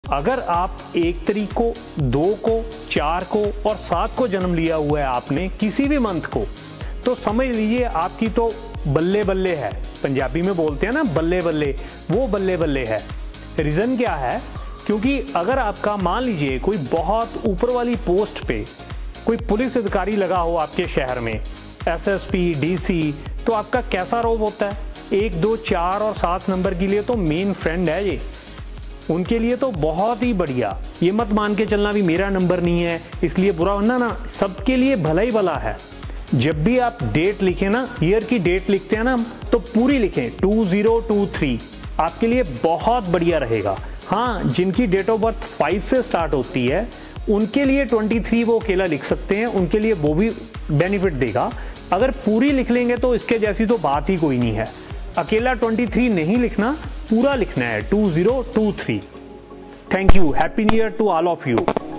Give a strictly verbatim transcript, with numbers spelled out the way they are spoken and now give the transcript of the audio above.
अगर आप एक तारीख को, दो को, चार को और सात को जन्म लिया हुआ है आपने किसी भी मंथ को, तो समझ लीजिए आपकी तो बल्ले बल्ले है। पंजाबी में बोलते हैं ना बल्ले बल्ले, वो बल्ले बल्ले है। रीज़न क्या है? क्योंकि अगर आपका मान लीजिए कोई बहुत ऊपर वाली पोस्ट पे कोई पुलिस अधिकारी लगा हो आपके शहर में, एसएसपी, डीसी, तो आपका कैसा रौब होता है? एक, दो, चार और सात नंबर के लिए तो मेन फ्रेंड है ये, उनके लिए तो बहुत ही बढ़िया। ये मत मान के चलना भी मेरा नंबर नहीं है इसलिए बुरा होना ना, सबके लिए भला ही भला है। जब भी आप डेट लिखें ना, ईयर की डेट लिखते हैं ना, तो पूरी लिखें टू ज़ीरो टू थ्री, आपके लिए बहुत बढ़िया रहेगा। हाँ, जिनकी डेट ऑफ बर्थ फाइव से स्टार्ट होती है उनके लिए ट्वेंटी थ्री वो अकेला लिख सकते हैं, उनके लिए वो भी बेनिफिट देगा। अगर पूरी लिख लेंगे तो इसके जैसी तो बात ही कोई नहीं है। अकेला ट्वेंटी थ्री नहीं लिखना, पूरा लिखना है two zero two three. Thank you. Happy new year to all of you.